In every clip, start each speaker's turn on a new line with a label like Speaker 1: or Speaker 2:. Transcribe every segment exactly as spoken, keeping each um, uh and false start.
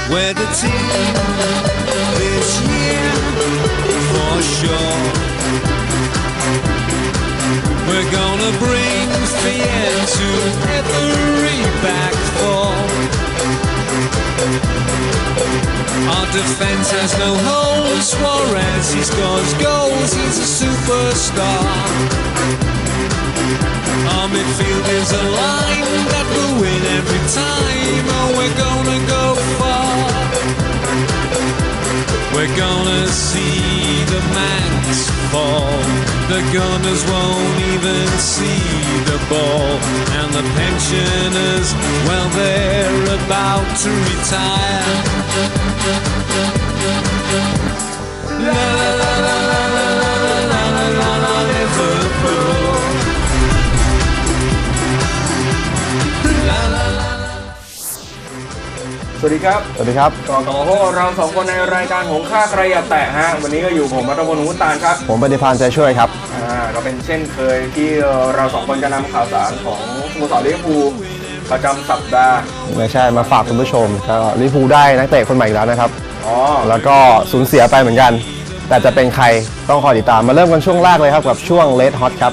Speaker 1: We're the team this year for sure. We're gonna bring fear to every back four. Our defense has no holes. Suarez, he scores goals, he's a superstar. Our midfield is a line that will win every time. Oh, we're gonna go far. We're gonna see the Mans fall. The Gunners won't even see the ball. And the pensioners, well, they're about to retire. La la la la la la la la la la Liverpool.
Speaker 2: สวัสดีครับ
Speaker 3: สวัสดีครับ
Speaker 2: ก่อนของพวกเราสองคนในรายการหงค่าใครอย่าแตะฮะวันนี้ก็อยู่ผมมัตตพล หุตานครับ
Speaker 3: ผมปฏิภาณใจช่วยครับ
Speaker 2: อ่าก็เป็นเช่นเคยที่เราสองคนจะนำข่าวสารของสโมสรลิเวอร์พูลประจำสัปดาห์
Speaker 3: ไม่ใช่มาฝากคุณผู้ชมก็ลิเวอร์พูลได้นักเตะคนใหม่อีกแล้วนะครับ
Speaker 2: อ๋อ
Speaker 3: แล้วก็สูญเสียไปเหมือนกันแต่จะเป็นใครต้องคอยติดตามมาเริ่มกันช่วงแรกเลยครับกับช่วง Red Hot ครับ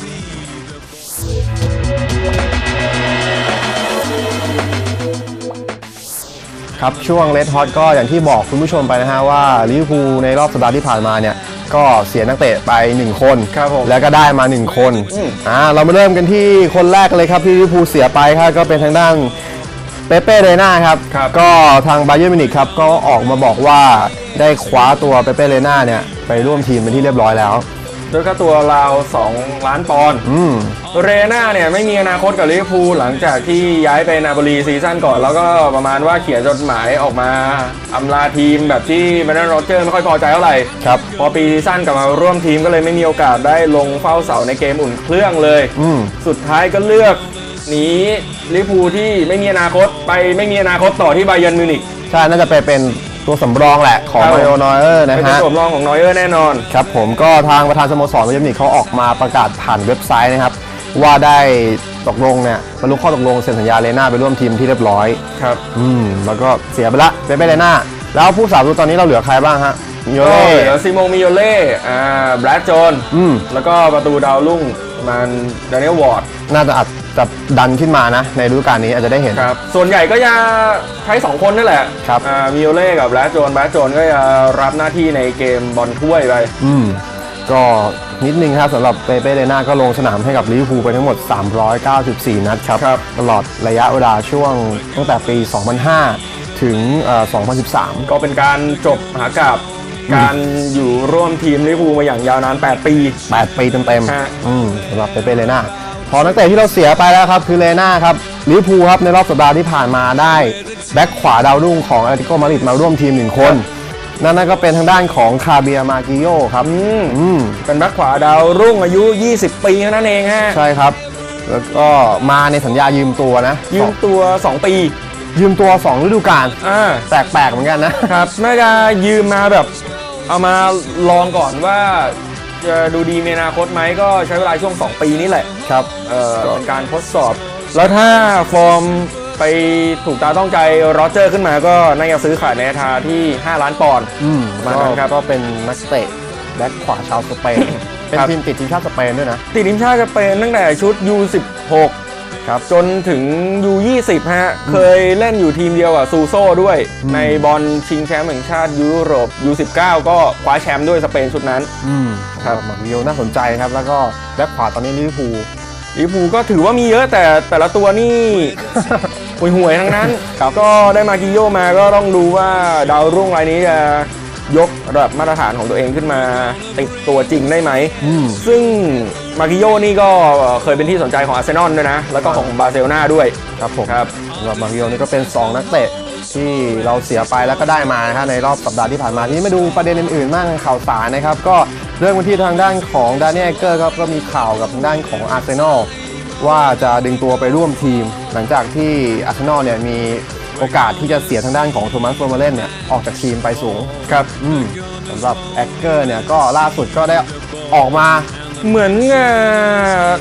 Speaker 3: ครับช่วง Red Hot ก็อย่างที่บอกคุณผู้ชมไปนะฮะว่าลิเวอร์พูลในรอบสัปดาห์ที่ผ่านมาเนี่ยก็เสียนักเตะไปหนึ่งคนแล้วก็ได้มาหนึ่งคนอ่าเรามาเริ่มกันที่คนแรกเลยครับที่ลิเวอร์พูลเสียไปครับก็เป็นทางด้านเปเป้เรน่าครับก็ทางบาเยิร์นมิวนิกครับก็ออกมาบอกว่าได้คว้าตัวเปเป้เรน่าเนี่ยไปร่วมทีมเป็นที่เรียบร้อยแล้ว
Speaker 2: โดยค่าตัวราวสองล้านปอนด์เรน่าเนี่ยไม่มีอนาคตกับลิเวอร์พูลหลังจากที่ย้ายไปนาโปลีซีซั่นก่อนแล้วก็ประมาณว่าเขียนจดหมายออกมาอำลาทีมแบบที่แบรนด์โรเจอร์ไม่ค่อยพอใจเท่าไหร่
Speaker 3: ครับ
Speaker 2: พอปีซีซั่นกลับมาร่วมทีมก็เลยไม่มีโอกาสได้ลงเฝ้าเสาในเกมอุ่นเครื่องเลยสุดท้ายก็เลือกหนีลิเวอร์พูลที่ไม่มีอนาคตไปไม่มีอนาคตต่อที่บาเยิร์นมิวนิก
Speaker 3: ใช่น่าจะไปเป็นตัวสำรองแหละของมาริโอนอยเออร์นะฮะ
Speaker 2: เป็นตัวสำรองของนอยเออร์แน่นอน
Speaker 3: ครับผมก็ทางประธานสโมสรบาเยิร์นมิวนิกเขาออกมาประกาศผ่านเว็บไซต์นะครับว่าได้ตกลงเนี่ยบรรลุข้อตกลงเซ็นสัญญาเรน่าไปร่วมทีมที่เรียบร้อย
Speaker 2: ครับ
Speaker 3: อืมแล้วก็เสียไปละเปเป้เรน่าแล้วผู้สาประตูตอนนี้เราเหลือใครบ้างฮะ
Speaker 2: มิโอเล่เหลือซิโมมิโอเล่อ่าแบรดโจน
Speaker 3: อืม
Speaker 2: แล้วก็ประตูดาวรุ่งมันดานิเอลวอร์ด
Speaker 3: น่าจะอาจจะดันขึ้นมานะในฤดูกาลนี้อาจจะได้เห็น
Speaker 2: ครับส่วนใหญ่ก็จะใช้สองคนนั่นแหละ
Speaker 3: ครับ
Speaker 2: อ่ามิโอเล่กับแบรดโจนแบรดโจนก็จะรับหน้าที่ในเกมบอลถ้วยไป
Speaker 3: อืมก็นิดนึงครับสำหรับเปเป้เรน่าก็ลงสนามให้กับลิเวอร์พูลไปทั้งหมดสามร้อยเก้าสิบสี่นัดครับตลอดระยะเวลาช่วงตั้งแต่ปีสองพันห้าถึงสองพันสิบสาม
Speaker 2: ก็เป็นการจบมหากาพย์การอยู่ร่วมทีมลิเวอร์พูลมาอย่างยาวนานแปดปี
Speaker 3: แปดปีเต็มๆอืมสำหรับเปเป้เรน่าพอนักเตะที่เราเสียไปแล้วครับคือเรน่าครับลิเวอร์พูลครับในรอบสัปดาห์ที่ผ่านมาได้แบ็คขวาดาวรุ่งของแอตเลติโกมาดริดมาร่วมทีมหนึ่งคนนั่นก็เป็นทางด้านของคาเบียมากิโยครับ
Speaker 2: อืมเป็นแบ็คขวาดาวรุ่งอายุยี่สิบปีเท่านั้นเองฮะ
Speaker 3: ใช่ครับแล้วก็มาในสัญญายืมตัวนะ
Speaker 2: ยืมตัวสองปี
Speaker 3: ยืมตัวสองฤดูกาล
Speaker 2: อ่า
Speaker 3: แปลกๆเหมือนกัน
Speaker 2: นะครับน่าจะยืมมาแบบเอามาลองก่อนว่าจะดูดีในอนาคตไหมก็ใช้เวลาช่วงสองปีนี้แหละ
Speaker 3: ครับ
Speaker 2: เออเป็นการทดสอบแล้วถ้าฟอร์มไปถูกตาต้องใจโรเจอร์ขึ้นมาก็น่าจะซื้อขายในราคาที่ห้าล้านปอนด์
Speaker 3: มากันครับก็เป็นนักเตะแบ็คขวาชาวสเปนเป็นทีมติดทีมชาติสเปนด้วยนะ
Speaker 2: ติดทีมชาติสเปนตั้งแต่ชุด ยู สิบหก ครับจนถึง ยู ยี่สิบ ฮะเคยเล่นอยู่ทีมเดียวกับซูโซ่ด้วยในบอลชิงแชมป์แห่งชาติยุโรป ยู สิบเก้า ก็คว้าแชมป์ด้วยสเปนชุดนั้น
Speaker 3: อืมครับมาริโอน่าสนใจครับแล้วก็แบ็คขวาตอนนี้ลิเวอร์พูล
Speaker 2: ลิเวอร์พูลก็ถือว่ามีเยอะแต่แต่ละตัวนี่ห่วยๆทั้งนั้นก็ได้มากิโยมาก็ต้องดูว่าดาวรุ่งรายนี้จะยกระดับมาตรฐานของตัวเองขึ้นมาติดตัวจริงได้ไหมซึ่งมากิโยนี่ก็เคยเป็นที่สนใจของอาร์เซนอลด้วยนะแล้วก็ของบาร์เซโลนาด้วย
Speaker 3: ครับผมครับสำหรับมากิโยนี่ก็เป็นสองนักเตะที่เราเสียไปแล้วก็ได้มานะครับในรอบสัปดาห์ที่ผ่านมาที่มาดูประเด็นอื่นๆมากในข่าวสารนะครับก็เรื่องที่ทางด้านของดานิเอลเกอร์ครับก็มีข่าวกับทางด้านของอาร์เซนอลว่าจะดึงตัวไปร่วมทีมหลังจากที่อาร์เซนอลเนี่ยมีโอกาสที่จะเสียทางด้านของโทมัส เวอร์เมเลนเนี่ยออกจากทีมไปสูง
Speaker 2: ครับ
Speaker 3: อืมสำหรับแอคเกอร์เนี่ยก็ล่าสุดก็ได้ออกมา
Speaker 2: เหมือน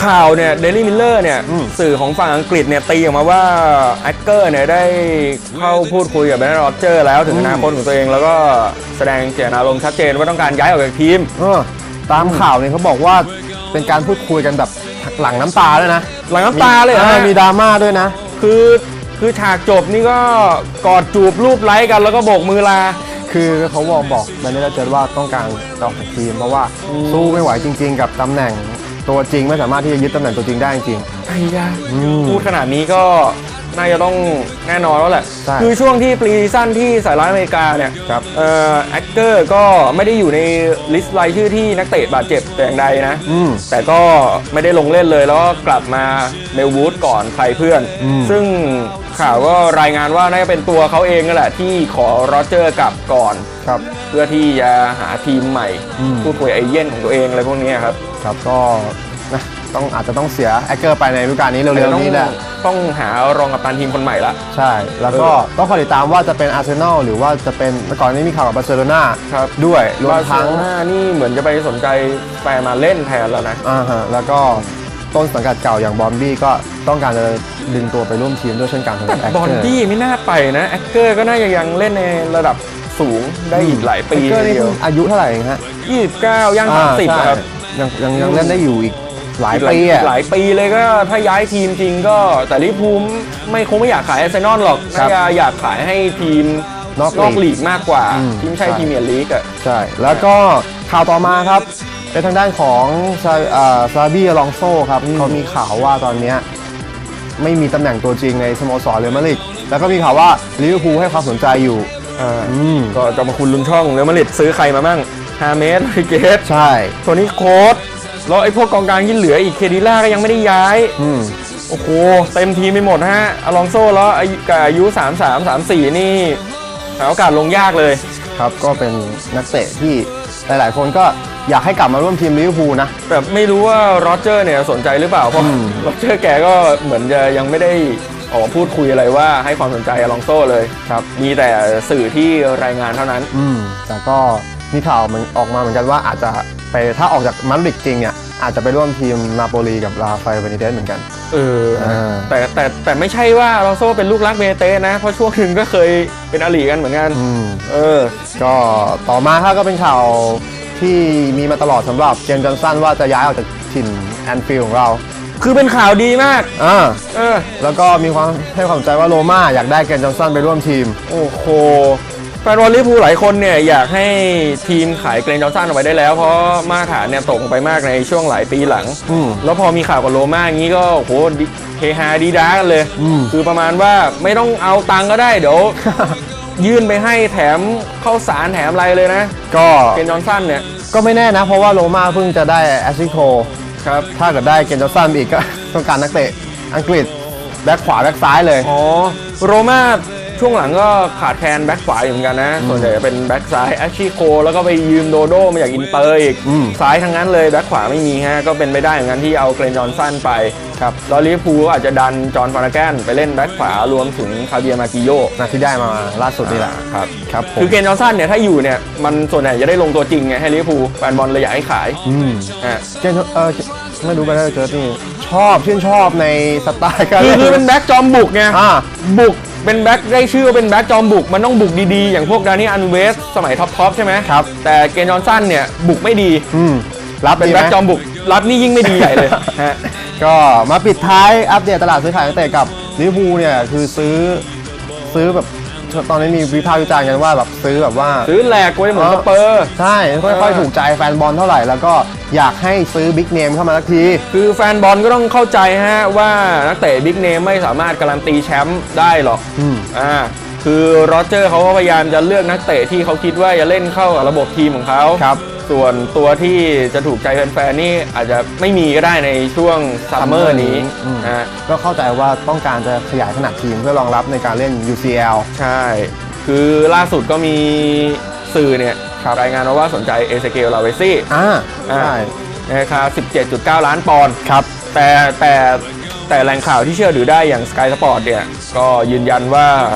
Speaker 2: ข่าวเนี่ยเดลี่มิลเลอร์เนี่ยสื่อของฝั่งอังกฤษเนี่ยตีออกมาว่าแอคเกอร์เนี่ยได้เข้าพูดคุยกับแบรนด์ โรเจอร์แล้วถึงอนาคตของตัวเองแล้วก็แสดงเจตนารมณ์ชัดเจนว่าต้องการย้ายออกจากทีม
Speaker 3: ตามข่าวเนี่ยเขาบอกว่าเป็นการพูดคุยกันแบบหลังน้ำตาด้วยนะ
Speaker 2: หลังน้ำตาเลยนะ
Speaker 3: มีดราม่าด้วยนะ
Speaker 2: คือคือฉากจบนี่ก็กอดจูบรูปไล้กันแล้วก็โบกมือลา
Speaker 3: คือเขาบอกบอกแบรนด์ โรเจอร์ว่าต้องการออกจากทีมเพราะว่าสู้ไม่ไหวจริงๆกับตำแหน่งตัวจริงไม่สามารถที่จะยึดตำแหน่งตัวจริงได้จริง
Speaker 2: ไอ้ยาพูดขนาดนี้ก็น่าจะต้องแน่นอนแล้วแหละคือช่วงที่ปรีซีซั่นที่สหรัฐอเมริกาเนี่ยเอ่อแอคเกอร์ก็ไม่ได้อยู่ในลิสต์รายชื่อที่นักเตะบาดเจ็บแต่อย่างใดนะแต่ก็ไม่ได้ลงเล่นเลยแล้วก็กลับมาเมลวูดก่อนใครเพื่อนซึ่งข่าวก็รายงานว่าน่าจะเป็นตัวเขาเองนั่นแหละที่ขอโรเจอร์กลับก่อนเพื่อที่จะหาทีมใหม่พูดคุยไอเย่นของตัวเองอะไรพวกนี้ครับ
Speaker 3: ครับก็นะต้องอาจจะต้องเสียแอคเกอร์ไปในฤดูกาลนี้เร็วๆนี้แหละ
Speaker 2: ต้องหารองกัปตันทีมคนใหม่ละ
Speaker 3: ใช่แล้วก็ต้องคอยติดตามว่าจะเป็นอาร์เซนอลหรือว่าจะเป็นก่อนนี้มีข่าวกับบาร์เซโลนาด้วย
Speaker 2: รวมทั้งนี่เหมือนจะไปสนใจแปลมาเล่นแทนแล้วนะ
Speaker 3: อ่าฮะแล้วก็ต้นสังกัดเก่าอย่างบอมบี้ก็ต้องการจะดึงตัวไปร่วมทีมด้วยเช่นกัน
Speaker 2: แต่บอมบี้ไม่น่าไปนะแอคเกอร์ก็น่าจะยังเล่นในระดับสูงได้อีกหลายปี
Speaker 3: เดียวอายุเท่าไหร่ฮะ
Speaker 2: ยี่สิบเก้าย่างสามสิบครับ
Speaker 3: ยังยังยังเล่นได้อยู่อีกหลายปี
Speaker 2: อ่ะหลายปีเลยก็ถ้าย้ายทีมจริงก็แต่ลิเวอร์พูลไม่คงไม่อยากขายอาร์เซนอลหรอกน่าจะอยากขายให้ทีมนอกลีกมากกว่าทีมใช่พรีเมียร์ลีกอ่ะ
Speaker 3: ใช่แล้วก็ข่าวต่อมาครับเป็นทางด้านของซาบี้อลองโซครับเขามีข่าวว่าตอนนี้ไม่มีตำแหน่งตัวจริงในสโมสรเรอัลมาดริดแล้วก็มีข่าวว่าลิเวอร์พูลให้ความสนใจอยู่
Speaker 2: ก็จะมาคุณลุงช่องเรอัลมาดริดซื้อใครมาบ้างฮาเมสริเกส
Speaker 3: ใช่
Speaker 2: ตัวนี้โค้ชแล้วไอ้พวกกองกลางที่เหลืออีกเคดิล่าก็ยังไม่ได้ย้ายโอ้โหเต็มทีมไปหมดฮะอลองโซแล้วอายุสามสาม สามสี่นี่หาโอกาสลงยากเลย
Speaker 3: ครับก็เป็นนักเตะที่หลายๆคนก็อยากให้กลับมาร่วมทีมลิเวอร์พูลนะ
Speaker 2: แต่ไม่รู้ว่าโรเจอร์เนี่ยสนใจหรือเปล่าเพราะโรเจอร์แกก็เหมือนจะยังไม่ได้ออกมาพูดคุยอะไรว่าให้ความสนใจอลองโซเลยครับมีแต่สื่อที่รายงานเท่านั้น
Speaker 3: อืมแต่ก็มีข่าวมันออกมาเหมือนกันว่าอาจจะไปถ้าออกจากมาดริดจริงเนี่ยอาจจะไปร่วมทีมนาโปลีกับราฟาเอล เบนิเตสเหมือนกัน
Speaker 2: เออแต่แต่แต่ไม่ใช่ว่าอลองโซเป็นลูกรักเบนิเตสนะเพราะช่วงหนึ่งก็เคยเป็นอลีกันเหมือนกัน
Speaker 3: เออก็ต่อมาครับก็เป็นข่าวที่มีมาตลอดสำหรับเจมส์ จอห์นสันว่าจะย้ายออกจากถิ่นแอนฟิลด์ของเรา
Speaker 2: คือเป็นข่าวดีมาก
Speaker 3: อ่าเออแล้วก็มีความให้ความสนใจว่าโรม่าอยากได้เจมส์ จอห์นสันไปร่วมทีม
Speaker 2: โอ้โหแฟนบอลลิเวอร์พูลหลายคนเนี่ยอยากให้ทีมขายเกรน จอห์นสันออกไปได้แล้วเพราะมาตรฐานเนี่ยตกไปมากในช่วงหลายปีหลังแล้วพอมีข่าวกับโรม่าอย่างนี้ก็โอ้โหเฮฮาดีด้ากันเลยคือประมาณว่าไม่ต้องเอาตังก็ได้เดี๋ยวยื่นไปให้แถมข้าวสารแถมอะไรเลยนะ
Speaker 3: ก็
Speaker 2: เกรน จอห์นสันเนี่ย
Speaker 3: ก็ไม่แน่นะเพราะว่าโรม่าเพิ่งจะได้แอชลีย์โคล
Speaker 2: ครับ
Speaker 3: ถ้าเกิดได้เกรน จอห์นสันอีกก็ต้องการนักเตะอังกฤษแบ็คขวาแบ็คซ้ายเลย
Speaker 2: อ๋อโรม่าช่วงหลังก็ขาดแคลนแบ็คขวาอยู่เหมือนกันนะส่วนใหญ่จะเป็นแบ็คซ้ายแอชลีย์โคลแล้วก็ไปยืมโดโดมาจากอินเตอร์อีกซ้ายทั้งนั้นเลยแบ็คขวาไม่มีฮะก็เป็นไปได้อย่างนั้นที่เอาเกรน จอห์นสันไปครับแล้วลิเวอร์พูลอาจจะดันจอห์น ฟานาแกนไปเล่นแบ็คขวารวมถึงคาเบียร์ มากิโย
Speaker 3: ที่ได้มาล่าสุดนี่แหละ
Speaker 2: ครับครับคือเกรน จอห์นสันเนี่ยถ้าอยู่เนี่ยมันส่วนใหญ่จะได้ลงตัวจริงไงให้ลิเวอร์พูลแฟนบอลเลยอยากให้ขาย
Speaker 3: อืมอ่าเกรนเออไม่รู้ไปได้เจอนี่ชอบชื่นชอบในสไตล์การ
Speaker 2: คือเป็นแบ็คจอมบุกไงบุกเป็นแบ็คได้ชื่อว่าเป็นแบ็คจอมบุกมันต้องบุกดีๆอย่างพวกดานี่อันเวสสมัยท็อปๆใช่ไหม
Speaker 3: ครับ
Speaker 2: แต่เกรน จอห์นสันเนี่ยบุกไม่ดี
Speaker 3: รับ
Speaker 2: เป็นแบ็คจอมบุกรับนี่ยิ่งไม่ดีใหญ่เลยฮะ
Speaker 3: ก็มาปิดท้ายอัปเดตตลาดซื้อขายนักเตะกับลิเวอร์พูลเนี่ยคือซื้อซื้อแบบตอนนี้มีวิพากษ์วิจารณ์กันว่าแบบซื้อแบบว่า
Speaker 2: ซื้อแหลกไว้เหมือนสเปอร์
Speaker 3: ใช่ไม่ค่อยถูกใจแฟนบอลเท่าไหร่แล้วก็อยากให้ซื้อบิ๊กเนมเข้ามาสักที
Speaker 2: คือแฟนบอลก็ต้องเข้าใจฮะว่านักเตะบิ๊กเนมไม่สามารถการันตีแชมป์ได้หรอกอ่าคือโรเจอร์เขาก็พยายามจะเลือกนักเตะที่เขาคิดว่าจะเล่นเข้ากับระบบทีมของเขา
Speaker 3: ครับ
Speaker 2: ส่วนตัวที่จะถูกใจแฟนๆนี่อาจจะไม่มีก็ได้ในช่วงซัมเมอร์นี้
Speaker 3: นะก็เข้าใจว่าต้องการจะขยายขนาดทีมเพื่อรองรับในการเล่น ยู ซี แอล
Speaker 2: ใช่คือล่าสุดก็มีสื่อเนี่ยรายงานมาว่าสนใจเอเซเกล ลาเวซี่
Speaker 3: อ่าใช่
Speaker 2: ราคา สิบเจ็ดจุดเก้า ล้านปอนด์
Speaker 3: ครับ
Speaker 2: แต่แต่แต่แหล่งข่าวที่เชื่อถือได้อย่าง Sky Sport เนี่ยก็ยืนยันว่าเอ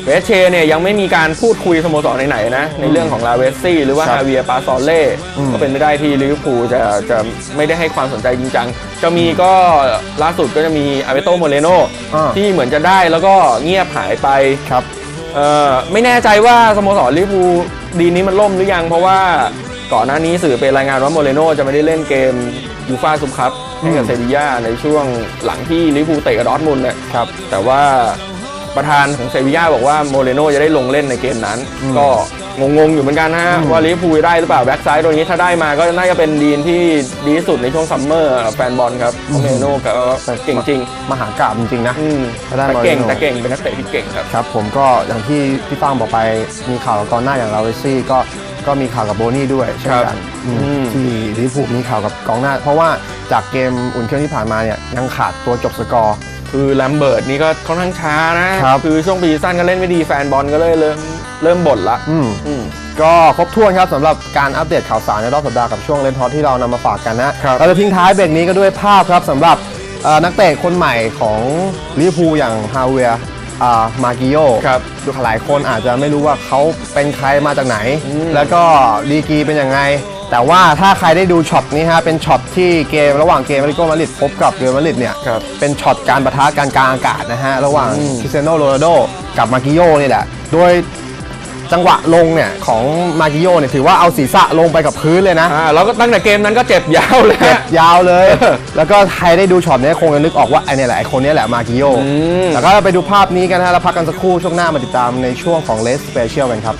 Speaker 2: เอสเชเนี่ยยังไม่มีการพูดคุยสโมสรไหนๆนะในเรื่องของลาเวสซี่หรือว่าฮาเวียร์ปาซอเล่ก็เป็นไปได้ที่ลิเวอร์พูลจะจะไม่ได้ให้ความสนใจจริงจังจะมีก็ล่าสุดก็จะมีอาเบโตโมเรโนที่เหมือนจะได้แล้วก็เงียบหายไป
Speaker 3: ครับ
Speaker 2: เอ่อไม่แน่ใจว่าสโมสรลิเวอร์พูลดีนี้มันล่มหรือยังเพราะว่าก่อนหน้านี้สื่อเป็นรายงานว่าโมเรโนจะไม่ได้เล่นเกมยูฟ่าซุปคัพให้กับเซบีย่าในช่วงหลังที่ลิเวอร์พูลเตะกับดอร์ทมุนด์เนี่ยครับแต่ว่าประธานของเซบีย่าบอกว่าโมเรโนจะได้ลงเล่นในเกมนั้นก็งงๆอยู่เหมือนกันนะฮะว่าลิเวอร์พูลได้หรือเปล่าแบ็กซ้ายตัวนี้ถ้าได้มาก็น่าจะเป็นดีนที่ดีที่สุดในช่วงซัมเมอร์แฟนบอลครับโมเรโนก็เก่งจริง
Speaker 3: มหากาพย์จริงๆนะ
Speaker 2: แต่เก่งแต่เก่งเป็นนักเตะที่เก่งครับ
Speaker 3: ครับผมก็อย่างที่พี่ฟังบอกไปมีข่าวกับกองหน้าอย่างลาเวซี่ก็ก็มีข่าวกับโบนี่ด้วยเช่นกันที่ลิเวอร์พูลมีข่าวกับกองหน้าเพราะว่าจากเกมอุ่นเครื่องที่ผ่านมาเนี่ยยังขาดตัวจบสกอร์
Speaker 2: คือแลมเบิร์ตนี่ก็ค่อนข้างช้านะคือช่วงปีสั้นก็เล่นไม่ดีแฟนบอลก็เลยเริ่มเริ่มบ่นละ
Speaker 3: ก็ครบถ้วนครับสำหรับการอัปเดตข่าวสารในรอบสัปดาห์กับช่วงเลนทอสที่เรานำมาฝากกันนะเราจะทิ้งท้ายเบรกนี้ก็ด้วยภาพครับสำหรับนักเตะคนใหม่ของลิเวอร์พูลอย่างฮาเวียร์มากิโย
Speaker 2: ครับ
Speaker 3: หลายคนอาจจะไม่รู้ว่าเขาเป็นใครมาจากไหนแล้วก็ดีกรีเป็นยังไงแต่ว่าถ้าใครได้ดูช็อตนี้ฮะเป็นช็อตที่เกมระหว่างเกมอาริโกมาดริดพบกับเรอัลมาดริดเนี่ยเป็นช็อตการปะทะการกลางอากาศนะฮะระหว่างคริสเตียโนโรนัลโดกับมากิโยนี่แหละโดยจังหวะลงเนี่ยของมากิโยเนี่ยถือว่าเอาศีรษะลงไปกับพื้นเลยนะ
Speaker 2: อ่าแล้วก็ตั้งแต่เกมนั้นก็เจ็บยาวเลย
Speaker 3: เจ็บยาวเลยแล้วก็ใครได้ดูช็อตนี้คงจะนึกออกว่าไอ้นี่แหละไอ้คนนี้แหละมากิโยแล้วก็ไปดูภาพนี้กันนะแล้วพักกันสักครู่ช่วงหน้ามาติดตามในช่วงของเลสสเปเชียลกันครับ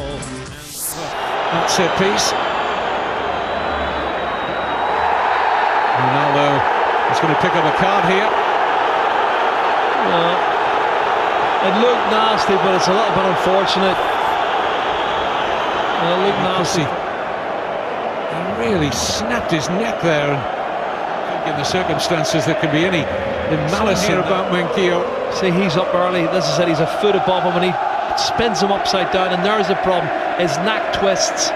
Speaker 1: Ronaldo is going to pick up a card here. Well, it looked nasty, but it's a little bit unfortunate. It looked nasty. He really snapped his neck there, and I think in the circumstances there could be any malice here about Manquillo.
Speaker 4: See, he's up early. As I said, he's a foot above him, and he spins him upside down, and there's the problem. His neck twists.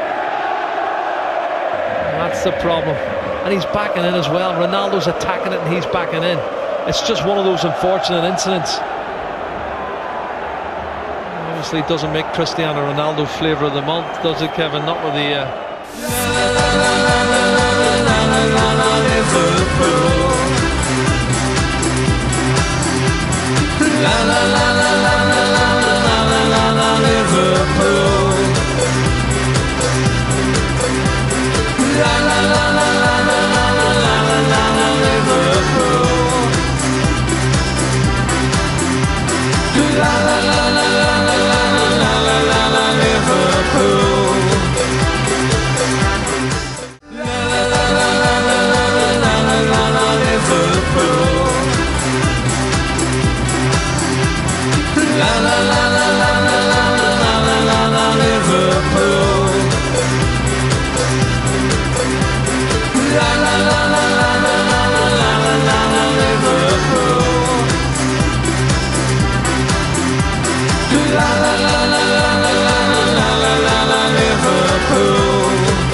Speaker 4: And that's the problem. And he's backing in as well. Ronaldo's attacking it and he's backing in. It's just one of those unfortunate incidents. Obviously it doesn't make Cristiano Ronaldo flavour of the month, does it, Kevin? Not with the... Uh... La la la la la la la la la la la Liverpool. La la la la la la la la la la la Liverpool. La la la la la la la la la la la Liverpool. La la la la la la la la la la la Liverpool. La la la la la la la la la la la Liverpool. La la la la la la la la la la la Liverpool. La la la la la la la la la la Liverpool.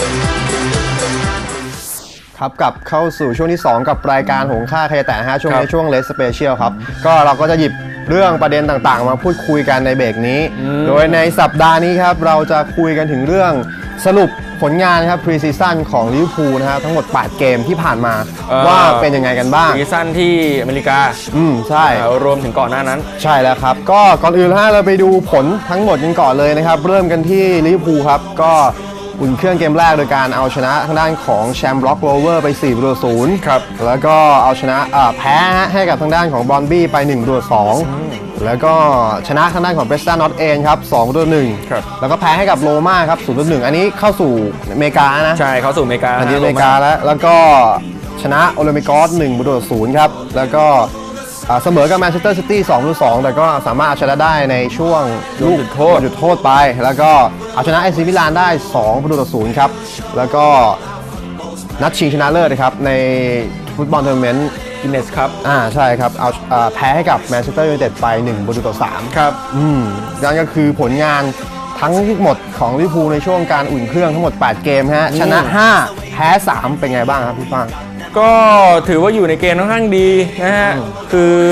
Speaker 3: ครับกลับเข้าสู่ช่วงที่สองกับรายการหงค่าใครแต่นะฮะช่วงนี้ช่วงเลสสเปเชียลครับก็เราก็จะหยิบเรื่องประเด็นต่างๆมาพูดคุยกันในเบรกนี้โดยในสัปดาห์นี้ครับเราจะคุยกันถึงเรื่องสรุปผลงานครับพรีซีซั่นของลิเวอร์พูลนะครับทั้งหมดแปดเกมที่ผ่านมาว่าเป็นยังไงกันบ้าง
Speaker 2: พรีซีซั่นที่อเมริกา
Speaker 3: อืมใช่
Speaker 2: รวมถึงก่อนหน้านั้น
Speaker 3: ใช่แล้วครับก็ก่อนอื่นฮะเราไปดูผลทั้งหมดกันก่อนเลยนะครับเริ่มกันที่ลิเวอร์พูลครับก็อุ่นเครื่องเกมแรกโดยการเอาชนะทางด้านของแชมป์ล็อกโรเวอร์ไปสี่ประตูต่อศูนย์
Speaker 2: ครับ
Speaker 3: แล้วก็เอาชนะแพ้ให้กับทางด้านของบอนบี้ไปหนึ่งประตูต่อสองแล้วก็ชนะทางด้านของเบสตันนอตเอนครับสองประตูต่อหนึ่งแล้วก็แพ้ให้กับโรม่าครับศูนย์ต่อหนึ่งอันนี้เข้าสู่อเมริกานะ
Speaker 2: ใช่เข้าสู่อเมริกา
Speaker 3: อันนี้อเมริกาแล้วแล้วก็ชนะโอลิมปิกอสหนึ่งประตูต่อศูนย์ครับแล้วก็เสมอกับแมนเชสเตอร์ซิตี้สองต่อสองแต่ก็สามารถเอาชนะได้ในช่วงลูกจุดโทษจุดโทษไปแล้วก็เอาชนะเอซีมิลานได้สองประตูต่อศูนย์ครับแล้วก็นัดชิงชนะเลิศนะครับในฟุตบอลทัวร์นาเมนต์
Speaker 2: กินเนสครับ
Speaker 3: อ่าใช่ครับเอาแพ้ให้กับแมนเชสเตอร์ยูไนเต็ดไปหนึ่งประตูต่อสาม
Speaker 2: ครับ
Speaker 3: อืมนั่นก็คือผลงานทั้งหมดของลิเวอร์พูลในช่วงการอุ่นเครื่องทั้งหมดแปดเกมฮะชนะห้าแพ้สามเป็นไงบ้างครับพี่ฟัง
Speaker 2: ก็ถือว่าอยู่ในเกณฑ์ค่อนข้างดีนะฮะคือ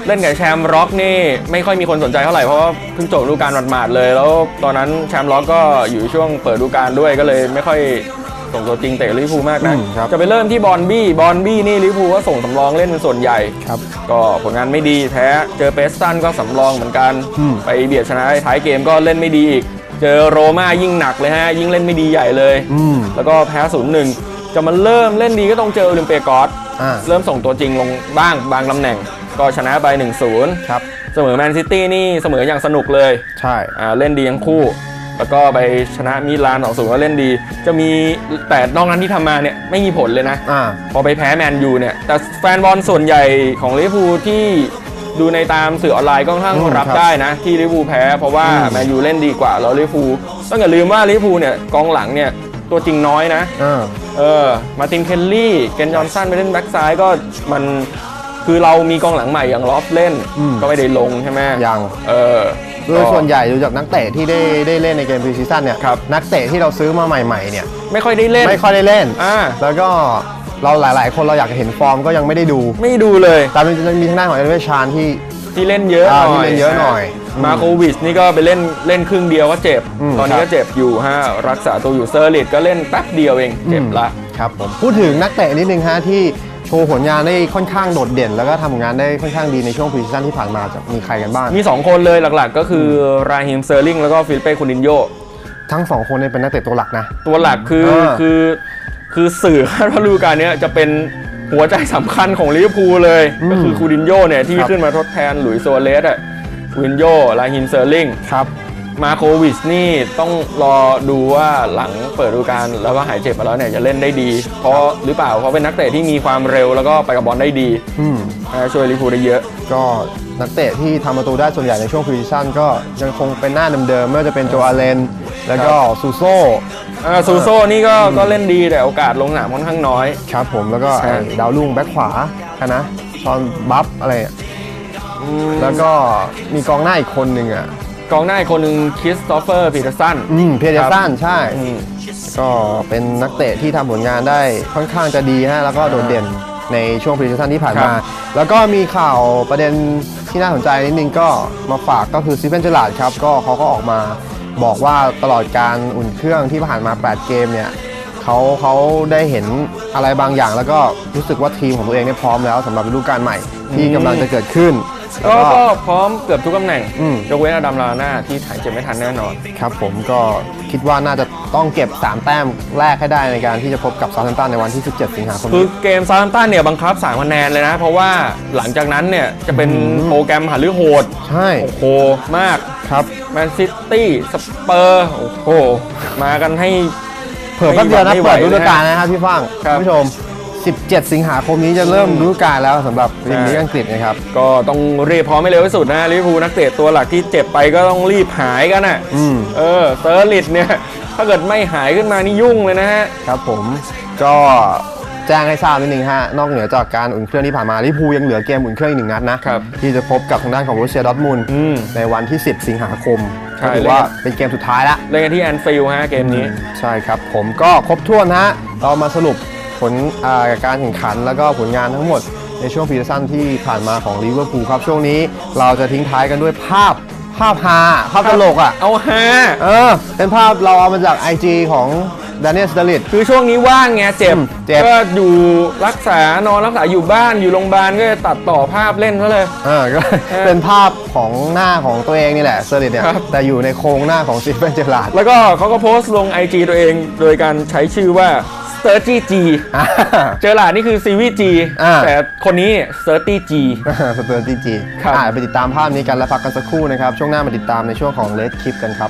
Speaker 2: เล่นกับแชมป์ร็อกนี่ไม่ค่อยมีคนสนใจเท่าไหร่เพราะว่าเพิ่งจบฤดูกาลหมาดๆเลยแล้วตอนนั้นแชมป์ร็อกก็อยู่ช่วงเปิดฤดูกาลด้วยก็เลยไม่ค่อยส่งตัวจริงเตะลิเวอร์พูลมากนะจะไปเริ่มที่บอนบี้บอนบี้นี่ลิเวอร์พูลก็ส่งสำรองเล่นเป็นส่วนใหญ่ครับก็ผลงานไม่ดีแท้เจอเปสตันก็สำรองเหมือนกันไปเบียดชนะท้ายเกมก็เล่นไม่ดีอีกเจอโรม่ายิ่งหนักเลยฮะยิ่งเล่นไม่ดีใหญ่เลยแล้วก็แพ้ ศูนย์หนึ่ง จะมาเริ่มเล่นดีก็ต้องเจอโอลิมเปียกอสเริ่มส่งตัวจริงลงบ้างบางตำแหน่งก็ชนะไป หนึ่งศูนย์ ครับเสมอแมนซิตี้นี่เสมออย่างสนุกเลยใช่อ่าเล่นดีทั้งคู่แล้วก็ไปชนะมิลาน สองศูนย์ ก็เล่นดีจะมีแต่นอกนั้นที่ทำมาเนี่ยไม่มีผลเลยนะอ่าพอไปแพ้แมนยูเนี่ยแต่แฟนบอลส่วนใหญ่ของลิเวอร์พูลที่ดูในตามสื่อออนไลน์ก็ค่อนข้างรับได้นะที่ลิเวอร์พูลแพ้เพราะว่าแมนยูเล่นดีกว่าแล้วลิเวอร์พูลต้องอย่าลืมว่าลิเวอร์พูลเนี่ยกองหลังเนี่ยตัวจริงน้อยนะเออมาร์ตินเคลลี่เกนจอห์นสันไปเล่นแบ็กซ้ายก็มันคือเรามีกองหลังใหม่อย่างลอฟเล่นก็ไม่ได้ลงใช่ไหมยังเออโดยส่วนใหญ่ดูจากนักเตะที่ได้ได้เล่นในเกมพรีซีซั่นเนี่ยนักเตะที่เราซื้อมาใหม่ๆเนี่ยไม่ค่อยได้เล่นไม่ค่อยได้เล่นอ่าแล้วก็เราหลายๆคนเราอยากเห็นฟอร์มก็ยังไม่ได้ดูไม่ดูเลยแต่มันมีทางด้านของเอเวอร์ชานที่ที่เล่นเยอะหน่อยที่เล่นเยอะหน่อยมาโควิชนี่ก็ไปเล่นเล่นครึ่งเดียวก็เจ็บตอนนี้ก็เจ็บอยู่ฮะรักษาตัวอยู่เซอร์ลิตก็เล่นแป๊บเดียวเองเจ็บละครับผมพูดถึงนักเตะนิดนึงฮะที่โชว์ผลงานได้ค่อนข้างโดดเด่นแล้วก็ทำผลงานได้ค่อนข้างดีในช่วงพรีซีซั่นที่ผ่านมาจะมีใครกันบ้างมีสองคนเลยหลักๆก็คือราฮิมเซอร์ลิงแล้วก็ฟิลิเป้คูตินโญ่ทั้งสองคนนี้เป็นนักเตะตัวหลักนะตัวหลักคือคือคือสื่อคาดว่าฤดูกาลนี้จะเป็นหัวใจสำคัญของลิเวอร์พูลเลยก็คือคูตินโญ่เนี่ยที่ขึ้นมาทดแทนหลุยส์ ซัวเรสอะคูตินโญ่ราฮิมเซอร์ลิงครับมาโควิชนี่ต้องรอดูว่าหลังเปิดฤดูกาลแล้วก็หายเจ็บมาแล้วเนี่ยจะเล่นได้ดีเพราะหรือเปล่าเพราะเป็นนักเตะที่มีความเร็วแล้วก็ไปกับบอลได้ดีช่วยลิเวอร์พูลได้เยอะก็นักเตะที่ทำประตูได้ส่วนใหญ่ในช่วงพรีซีซั่นก็ยังคงเป็นหน้าเดิมๆไม่ว่าจะเป็นโจอาเลนแล้วก็ซูโซ่ซูโซ่นี่ก็ก็เล่นดีแต่โอกาสลงสนามค่อนข้างน้อยครับผมแล้วก็ดาวรุ่งแบ็คขวาค่ะนะชอนบัฟอะไรแล้วก็มีกองหน้าอีกคนหนึ่งอ่ะกองหน้าอีกคนหนึ่งคริสโตเฟอร์พีเตอร์สันอืมพีเตอร์สันใช่ก็เป็นนักเตะที่ทำผลงานได้ค่อนข้างจะดีฮะแล้วก็โดดเด่นในช่วงพรีซีซั่นที่ผ่านมาแล้วก็มีข่าวประเด็นที่น่าสนใจนิดนึงก็มาฝากก็คือซีเฟนเจอราร์ดครับก็เขาก็ออกมาบอกว่าตลอดการอุ่นเครื่องที่ผ่านมาแปดเกมเนี่ยเขาเขาได้เห็นอะไรบางอย่างแล้วก็รู้สึกว่าทีมของตัวเองเนี่ยพร้อมแล้วสำหรับฤดูกาลใหม่ที่กำลังจะเกิดขึ้นก็พร้อมเกือบทุกตำแหน่งยกเว้นอดัมลาน่าที่หายเจ็บไม่ทันแน่นอนครับผมก็คิดว่าน่าจะต้องเก็บสามแต้มแรกให้ได้ในการที่จะพบกับซาท์แฮมป์ตันในวันที่สิบเจ็ดสิงหาคมคือเกมซาท์แฮมป์ตันเนี่ยบังคับสามคะแนนเลยนะเพราะว่าหลังจากนั้นเนี่ยจะเป็นโปรแกรมหาฤโหดใช่โอ้โหมากครับแมนซิตี้สเปอร์โอ้โหมากันให้เผื่อแป๊บเดียวนะเปิดฤดูกาลนะครับพี่ฟังคุณผู้ชมสิบเจ็ดสิงหาคมนี้จะเริ่มฤดูกาลแล้วสำหรับลีกนี้อังกฤษนะครับก็ต้องรีบพร้อมให้เร็วที่สุดนะลิเวอร์พูลนักเตะตัวหลักที่เจ็บไปก็ต้องรีบหายกันอ่ะเออเซอร์ลิตเนี่ยถ้าเกิดไม่หายขึ้นมานี่ยุ่งเลยนะฮะครับผมก็แจ้งให้ทราบนิดนึงฮะนอกเหนือจากการอุ่นเครื่องที่ผ่านมาลิเวอร์พูลยังเหลือเกมอุ่นเครื่องอีกหนึ่งนัดนะที่จะพบกับทางด้านของบรูเซียดอร์ทมุนด์ในวันที่สิบสิงหาคมก็ถือว่าเป็นเกมสุดท้ายแล้วเล่นกันที่แอนฟิลด์ฮะเกมนี้ใช่ครับผมก็ครบถ้วนฮะเรามาสรุปผลการแข่งขันแล้วก็ผลงานทั้งหมดในช่วงพรีซีซั่นที่ผ่านมาของลิเวอร์พูลครับช่วงนี้เราจะทิ้งท้ายกันด้วยภาพภาพฮาภาพตลกอ่ะเอาฮาเออเป็นภาพเราเอามาจาก ไอ จี ของดานิเอล สเตอร์ลิตคือช่วงนี้ว่างไงเจ็บก็อยู่รักษานอนรักษาอยู่บ้านอยู่โรงพยาบาลก็ตัดต่อภาพเล่นเขาเลยอ่าก็เป็นภาพของหน้าของตัวเองนี่แหละสเตอร์ลิตเนี่ยแต่อยู่ในโครงหน้าของซีเฟนเจอราร์ดแล้วก็เขาก็โพสต์ลง ไอ จี ตัวเองโดยการใช้ชื่อว่าเซอร์ตี้จีเจอหลาดนี่คือซีวีจีแต่คนนี้เซอร์ตี้จีเซอร์ตี้จีไปติดตามภาพนี้กันแล้วพักกันสักครู่นะครับช่วงหน้ามาติดตามในช่วงของเลดคลิปกันครับ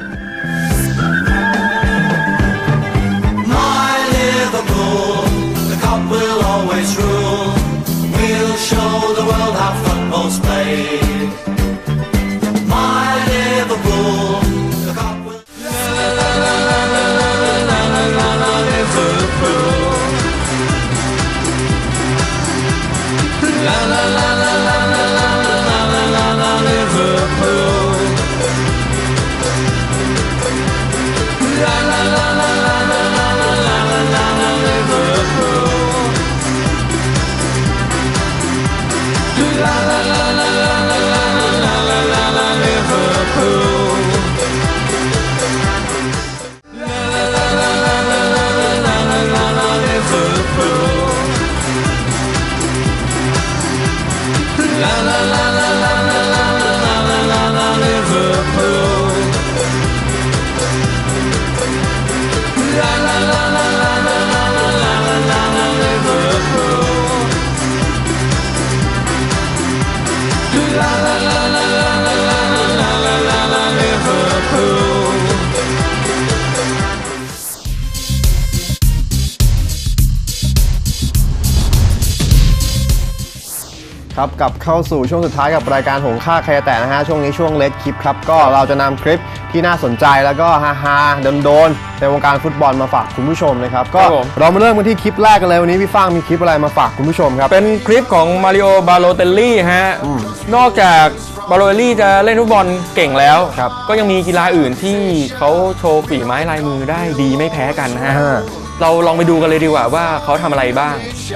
Speaker 2: My Liverpool, the cup will always rule. We'll show the world how football's played. My Liverpool, the cup will. La la la la la la la la la la la Liverpool. La la la la la la la la la la Liverpool. La la la la.
Speaker 3: ครับกลับเข้าสู่ช่วงสุดท้ายกับรายการหงค่าใครจะแตะนะฮะช่วงนี้ช่วงเลดคลิปครับก็เราจะนำคลิปที่น่าสนใจแล้วก็ฮาฮาโดนๆในวงการฟุตบอลมาฝากคุณผู้ชมนะครับก็เรามาเริ่มกันที่คลิปแรกกันเลยวันนี้พี่ฟ้างมีคลิปอะไรมาฝากคุณผู้ชมครับ
Speaker 2: เป็นคลิปของมาริโอบาโลเตลลี่ฮะนอกจากบาโลเตลลี่จะเล่นฟุตบอลเก่งแล้วก็ยังมีกีฬาอื่นที่เขาโชว์ฝีไม้ลายมือได้ดีไม่แพ้กันฮะเราลองไปดูกันเลยดีกว่าว่าเขาทำอะไรบ้าง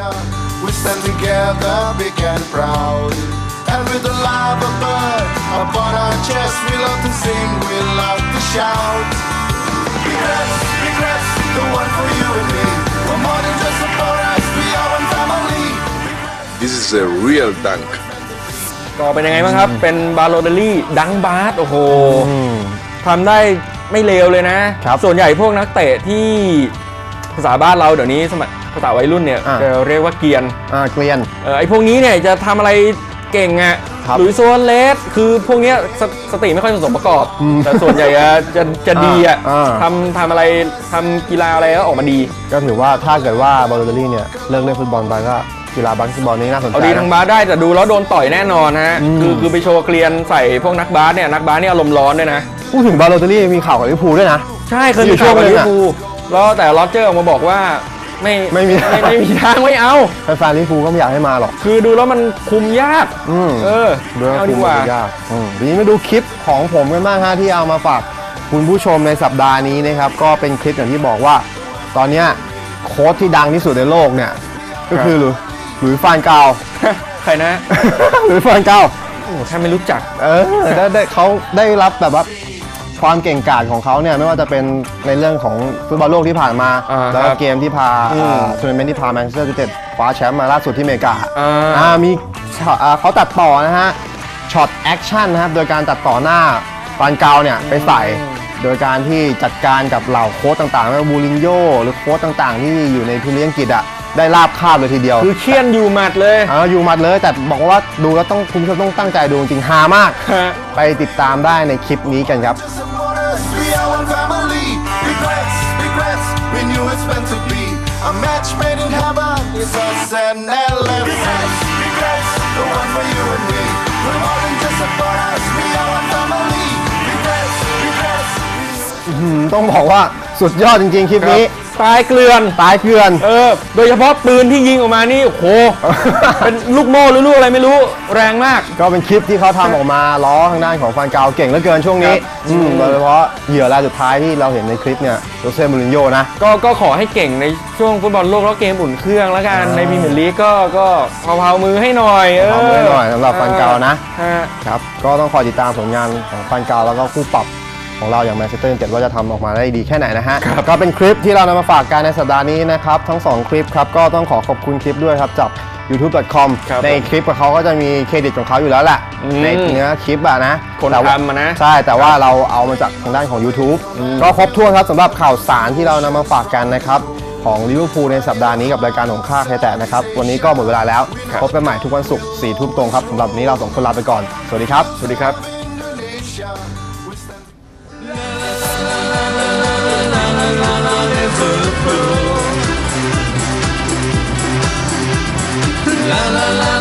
Speaker 5: We stand together, big and proud. And with the love of bird upon our chest, we love to sing, we love to shout. Regrets, regrets, the one for you and me. We're more than just a chorus, we are one family.
Speaker 6: This is a real dunk.
Speaker 2: ก็เป็นยังไงบ้างครับ เป็นบาโลเตลลี่ดังบาสโอ้โหทำได้ไม่เลวเลยนะส่วนใหญ่พวกนักเตะที่ภาษาบ้านเราเดี๋ยวนี้สมัยภาษาวัยรุ่นเนี่ยจะเรียกว่าเกียน
Speaker 3: อ่าเกียน
Speaker 2: เออไอพวกนี้เนี่ยจะทำอะไรเก่งอ่ะหรือโซนเลสคือพวกนี้ส, สติไม่ค่อยสมประกอบแต่ส่วนใหญ่จะจะดีอ่ะทำทำอะไรทำกีฬาอะไรก็ออกมาดี
Speaker 3: ก็ถือว่าถ้าเกิดว่าบาโลเตลลี่เนี่ยเลิกเล่นฟุตบอลไปก็กีฬาบาสเกตบอลนี้น่าสนใจ
Speaker 2: เอาดีทางบาสได้แต่ดูแล้วโดนต่อยแน่นอนฮะคือคือไปโชว์เกลียนใส่พวกนักบาสเนี่ยนักบาสเนี่ยอารมณ์ร้อนด้วยนะ
Speaker 3: พูดถึงบาโลเตลลี่มีข่าวกับลิเวอร์พูลด้วยนะ
Speaker 2: ใช่เคยมีข่าวกับลิเวอร์พูลแล้วแต่โรเจอร์ออกมาบอกว่าไม่
Speaker 3: ไม่มี
Speaker 2: ไม่ไม่มีทางไม่เอา
Speaker 3: แฟนลิเวอร์พูลก็ไม่อยากให้มาหรอก
Speaker 2: คือดูแล้วมันคุมยากเออ
Speaker 3: เอาดีกว่าทีนี้มาดูคลิปของผมกันบ้างฮะที่เอามาฝากคุณผู้ชมในสัปดาห์นี้นะครับก็เป็นคลิปอย่างที่บอกว่าตอนนี้โค้ชที่ดังที่สุดในโลกเนี่ยก็คือหลุยหลุยส์ฟานกาล
Speaker 2: ใครนะ
Speaker 3: หลุยส์ฟานกาล
Speaker 2: โอ้แทบไม่รู้จัก
Speaker 3: เออได้ได้เขาได้รับแบบว่าความเก่งกาจของเขาเนี่ยไม่ว่าจะเป็นในเรื่องของฟุตบอลโลกที่ผ่านมาแล้วก็เกมที่พาทัวร์นาเมนต์ที่พาแมนเชสเตอร์ยูไนเต็ดคว้าแชมป์มาล่าสุดที่อเมริกาอ่ามีเขาตัดต่อนะฮะช็อตแอคชั่นนะครับโดยการตัดต่อหน้าฟานกาลเนี่ยไปใส่โดยการที่จัดการกับเหล่าโค้ชต่างๆไม่ว่าบูรินโญ่หรือโค้ชต่างๆที่อยู่ในพรีเมียร์ลีกอังกฤษอ่ะได้ลาบคาบเลยทีเดียว
Speaker 2: คือเคี่ยนอยู่หมัดเลย
Speaker 3: อ่าอยู่หมัดเลยแต่บอกว่าดูแล้วต้องคุณผู้ชมต้องตั้งใจดูจริงฮามากไปติดตามได้ในคลิปนี้กันครับA match made in heaven is us and Ellen. Regrets, regrets, the one for you and me. We're more than just a chorus, we are one family. Regrets, regrets. ต้องบอกว่าสุดยอดจริงๆคลิปนี้
Speaker 2: ตายเกลื่อน
Speaker 3: ตายเกลื่อน
Speaker 2: เออโดยเฉพาะปืนที่ยิงออกมานี่โอ้โห เป็นลูกโม่หรือลูกอะไรไม่รู้แรงมาก
Speaker 3: ก็เป็นคลิปที่เขาทำออกมาล้อทางด้านของฟานกาลเก่งเหลือเกินช่วงนี้โดยเฉพาะเหยื่อรายสุดท้ายที่เราเห็นในคลิปเนี่ยโจเซ่ มูรินโญ่นะ
Speaker 2: ก็ก็ขอให้เก่งในช่วงฟุตบอลโลกแล้วเกมอุ่นเครื่องแล้วกันในพรีเมียร์ลีกก็ก็เผาๆมือให้หน่อย
Speaker 3: เผามือให้หน่อยสำหรับฟานกาลนะครับก็ต้องคอยติดตามผลงานของฟานกาลแล้วก็คู่ปรับของเราอย่างแมนเชสเตอร์ยูไนเต็ดว่าจะทำออกมาได้ดีแค่ไหนนะฮะก็เป็นคลิปที่เรานำมาฝากกันในสัปดาห์นี้นะครับทั้งสองคลิปครับก็ต้องขอขอบคุณคลิปด้วยครับจาก ยูทูบ ดอท คอม ในคลิปของเขาก็จะมีเครดิตของเขาอยู่แล้วแหละในเนื้อคลิปอะนะ
Speaker 2: คนทำนะ
Speaker 3: ใช่แต่ว่าเราเอามาจากทางด้านของ YouTube ก็ครบถ้วนครับสำหรับข่าวสารที่เรานำมาฝากกันนะครับของลิเวอร์พูลในสัปดาห์นี้กับรายการของข้าใครแต่นะครับวันนี้ก็หมดเวลาแล้วพบกันใหม่ทุกวันศุกร์สี่ทุ่มตรงครับสำหรับวันนี้เราสองคนลาไปก่อนสวัสดีครับ
Speaker 2: สวัสดีครับLa la la